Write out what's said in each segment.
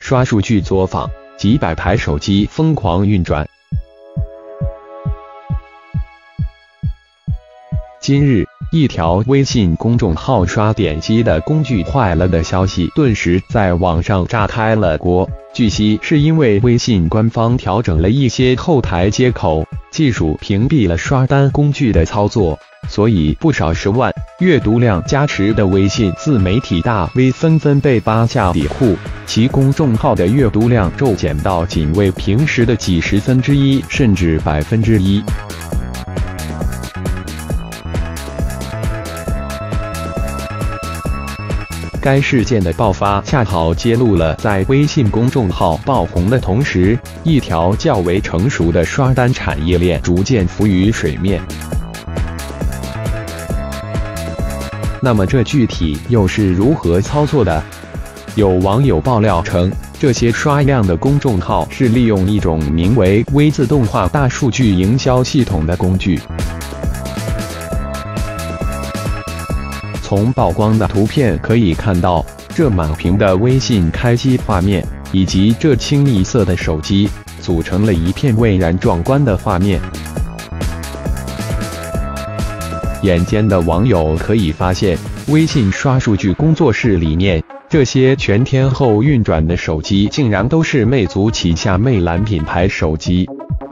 刷数据作坊，几百台手机疯狂运转。今日，一条微信公众号刷点击的工具坏了的消息顿时在网上炸开了锅。据悉，是因为微信官方调整了一些后台接口，技术屏蔽了刷单工具的操作，所以不少10万阅读量加持的微信自媒体大 V 纷纷被扒下底裤，其公众号的阅读量骤减到仅为平时的几十分之一甚至1%。该事件的爆发恰好揭露了在微信公众号爆红的同时，一条较为成熟的刷单产业链逐渐浮于水面。那么这具体又是如何操作的？有网友爆料称，这些刷量的公众号是利用一种名为微自动化大数据营销系统的工具。从曝光的图片可以看到，这满屏的微信开机画面，以及这清一色的手机，组成了一片蔚然壮观的画面。眼尖的网友可以发现，微信刷数据工作室里面，这些全天候运转的手机竟然都是魅族旗下魅蓝品牌手机。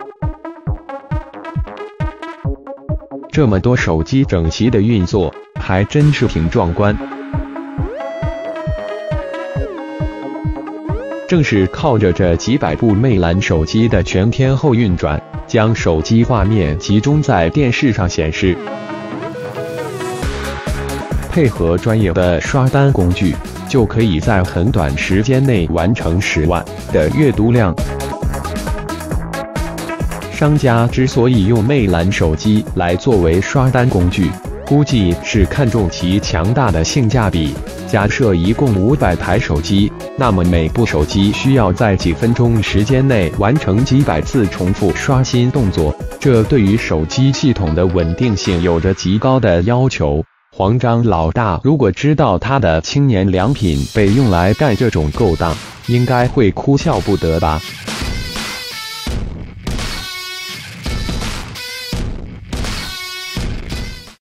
这么多手机整齐的运作，还真是挺壮观。正是靠着这几百部魅蓝手机的全天候运转，将手机画面集中在电视上显示，配合专业的刷单工具，就可以在很短时间内完成10万的阅读量。商家之所以用魅蓝手机来作为刷单工具，估计是看重其强大的性价比。假设一共500台手机，那么每部手机需要在几分钟时间内完成几百次重复刷新动作，这对于手机系统的稳定性有着极高的要求。黄章老大如果知道他的青年良品被用来干这种勾当，应该会哭笑不得吧。